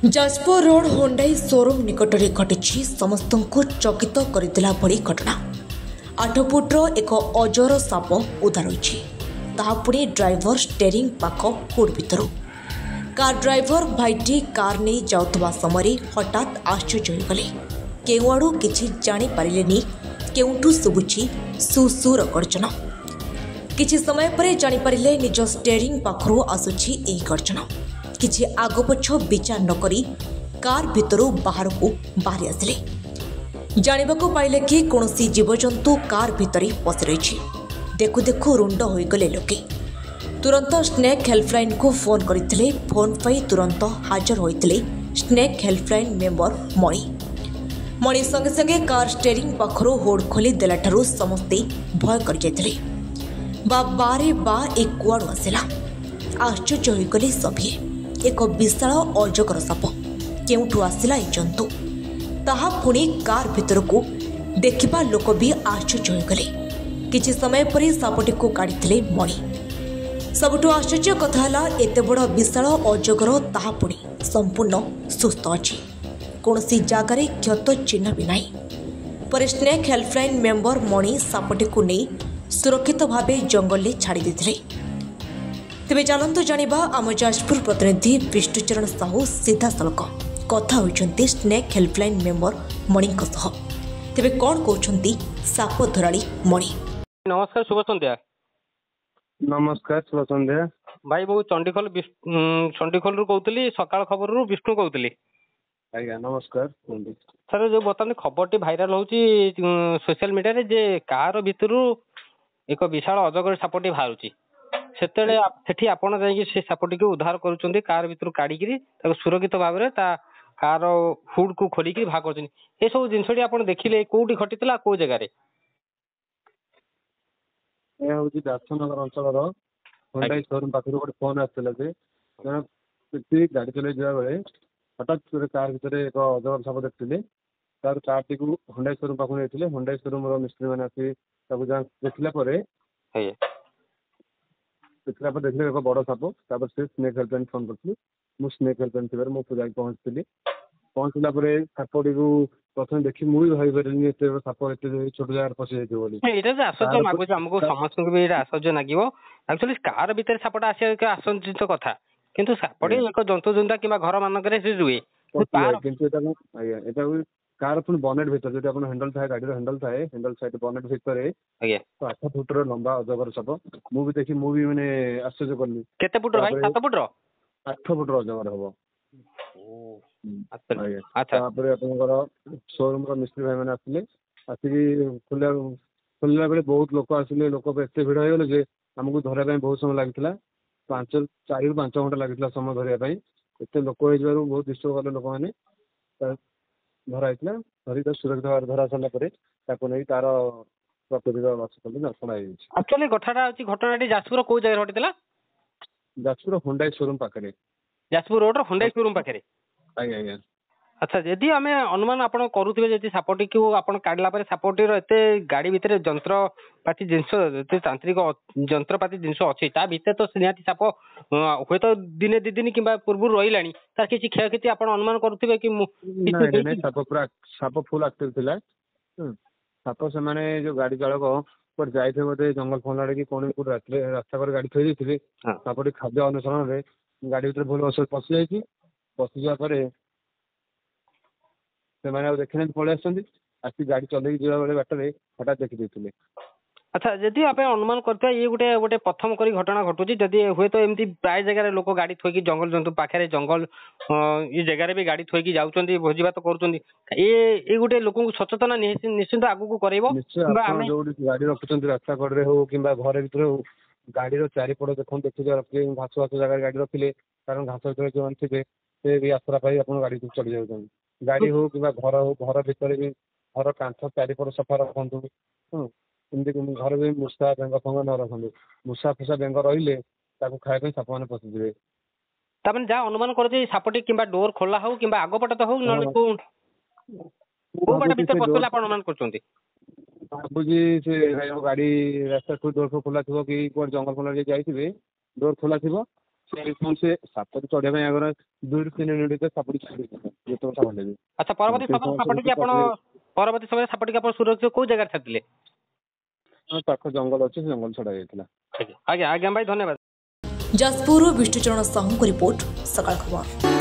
Jajpur road Hyundai showroom निकट में घटी समस्त चकित करदेला भली घटना। 8 फुट्र एक अजर साप उद्धार होइछि। पुणी ड्राइवर स्टेरिंग पाख हुड भितर कार ड्राइवर भाईटी कार नहीं जाउथबा समय हठात आश्चर्य होगले। केउआड़ू किछि जानि पारिलेनी केउठू सुबुछि सुसुर गर्जन। किछि समय पर जानि पारिले निज स्टेरिंग पाखरु आसुछि एही गर्जन। किछि आग पछ विचार नकरी कार भितरु बाहर को बाहरी आसिले। जानिबाकू पाइले कि कौनसी जीवजंतु कार भितरे पशि रही। देखु देखु रुंड होइगले लोके। तुरंत स्नेक हेल्पलाइन को फोन करथिले। फोन पाई तुरंत हाजर होइथिले स्नेक हेल्पलाइन मेंबर मणि संगे संगे कार स्टेरिंग पाखरु होड खोली देलाठारु समस्ते भय कर जाइथिले। बारे बा एक कुआडू आसिला। आश्चर्य होइगले सभिए। एक विशाल अजगर साप केउठू आसिला ए जंतु ताहा पुणी कार भितर को देखिबा लोक भी आश्चर्य होइगले। किछि समय पर सापटी को काढ़िथिले मणि। सबुठु आश्चर्य कथा हला एते बड़ विशाल अजगर ताहा पुणी संपूर्ण सुस्थ अछि। कोनसी जागारे क्षत चिन्ह भी नाही। पर स्नेक हेल्पलाइन मेंबर मणि सापटी को नहीं सुरक्षित भावे जंगल छाड़ी देथिले। तेबे चलंतु जानिबा आम जाजपुर प्रतिनिधि विष्णुचरण साहू सीधा सलक कथा होइछन्ती स्नेक हेल्पलाइन मेंबर मणि सह। तेबे कोन कहउछन्ती साप धराड़ी मणि। नमस्कार, शुभ संध्या। नमस्कार, शुभ संध्या। भाई बहु चंडीखोल रु कहउतली, सकाळ खबर रु विष्णु कहउतली। आज्ञा नमस्कार। सर जो बर्तमान खबरटी भाइराल होउची सोशल मीडिया रे जे कार भितरु एक विशाल अजगर सापटी बाहरुची। सेठी आपण जाई से सापटी को उद्धार करूचंदी। कार भितर काढिकी ताको सुरक्षित भाव रे ता कार हुड को खोलिकी भाग करचंदी। ए सब जिंसडी आपण देखिले कोउटी घटितला को जगह रे? ए होची दासनगर अंचलर होंडाई शोरूम पाखरु गोटे फोन आछला जे गाड़ी चले जा बेले हठात कार भितर एक अजगर साप देखथिले। तार कार टी को होंडाई शोरूम पाखरु नेथिले। होंडाई शोरूम रो मिस्त्री माने आसी ताको जा देखला परे देखिले एक बड़ साप। तापर से स्नेक हेल्पलाइन फोन करथि। मु स्नेक हेल्पलाइन थिबार मु जाई पहुंचला परे सापटी को प्रथम देखि मु भी भाई परनी एते साप एते छोट जगह फसी जाइतो बोली। एटा जे आश्चर्य लागुछ हमको समस्त को भी एटा आश्चर्य लागिवो। एक्चुअली कार भीतर सापटा आसी एक आश्चर्य कथा, किंतु सापटी एक जंतु जंता किबा घर मानकरे से रुए। किंतु एटा कार पुन बनेट भीतर जदि आपण हैंडल थाए, गाड़ी रो हैंडल थाए, हैंडल साइड बनेट भीतर तो 8 फुट रो लंबा अजगर साप मु भी देखि मु भी माने आश्चर्य करली। केते फुट रो भाई? 7 फुट रो 8 फुट रो अजगर हबो। अच्छा तापर आपनकर शोरूम रो मिस्त्री भाई माने आसिले। आसी खुलला बेले बहुत लोक आसिले। लोक एते भिड़ हो गेले जे हमकु धरे पय बहुत समय लागितला। 4 रु 5 घंटा लागितला समय धरिया पय। एते लोक होई जरू बहुत डिस्टर्ब करले लोक माने। धरा इतला धरी तो सुरक्षित भाव धरा सला परे ताको नै तार प्रतिनिधि वाचकले दर्शन आइ। एक्चुअली घटनाटी जाजपुर को जगह घटितला? जाजपुर होंडाई शोरूम पाखरे। जाजपुर रोड रो होंडाई शोरूम पाखरे। आज्ञा। अच्छा, यदि आमे अनुमान आपण करूथिबे जति सापटी को आपण काढला परे सापटी रो एते गाड़ी भितरे जंत्रपाती जिंस एते तांत्रिक जंत्रपाती जिंस अछि ता भितर तो सिनियाती साप होय तो दिने दि दिन किबा पूर्व रहिलानी तार किछि क्षयक्षति आपण अनुमान करूथिबे कि नै साप फुल एक्टिव थिला। साप से माने जो गाड़ी चालक पर जाइथे बोते जंगल फोन कि कोन को रास्ता पर गाड़ी थई दिथिले। सापटी खाद्य अनुसरण रे गाड़ी भितर भूल असर पसि जाइछि। पसि जा परे से माने देखने पळे आछंदी। आसी गाड़ी चले जिवा बेले बाटरे हठात देखि देथिले। अच्छा, यदि आपे अनुमान करते ये गोटे प्रथम करी घटना घटुची। जदि हुए तो एमती प्राय जगह लोक गाड़ी थोकी जंगल जंतु पाखे जंगल ये जगह भी गाड़ी थोकी जाउचंदी, भोजी भात करूचंदी। ए गोटे लोक सचेतना निश्चित आगु को करैबो। गाड़ी रखुचंदी रास्ता कड़ रे हो किंबा घर भीतर हो, गाड़ी रो चारिपट देखन देखि रखले घास घास जगह गाड़ी रखिले। कारण घास भीतर जो थिबे से भी यात्रा पाई अपन गाड़ी को चढ़ी जाउचंदी। गाड़ी हो किंबा घर हो, घर भीतर भी घर कांथ चारिपट सफा रखंतु। एमती घर भी मूषा बेंग फंग न रखंतु। मूषा फूसा बेंग रहिले ताको खाए पे साप माने पसि जिवे। तबन जा अनुमान करजे सापटी किंबा डोर खोला हो किंबा आगो पट तो हो न को बाटा भीतर पसला आपण अनुमान करचंती। बाबूजी से गाड़ी रास्ता को डोर खोला थिबो कि को जंगल खोला जाइथिबे डोर खोला थिबो। ସେ ସାପଟି ଚଢିବା ପାଇଁ ଆଗର 2 ରୁ 3 ମିନିଟ୍ ଭିତରେ ସାପଟି ଛାଡି ଦେଇଥିଲା ଯେତେ କଥା ହେଲେ ବି। ଆଚ୍ଛା ପରବର୍ତ୍ତୀ ସମୟରେ ସାପଟିକି ଆପଣ ସୁରକ୍ଷିତ କୋଉ ଜାଗାରେ ଛାଡ଼ିଥିଲେ? ପାଖ ଜଙ୍ଗଲ ଅଛି, ସେ ଜଙ୍ଗଲ ଛଡା ଯାଇଥିଲା। ଆଜ୍ଞା ଆଜ୍ଞା ଭାଇ ଧନ୍ୟବାଦ। ଯାଜପୁରରୁ ବିଷ୍ଣୁଚରଣ ସାହୁଙ୍କ ରିପୋର୍ଟ, ସକାଳ ଖବର।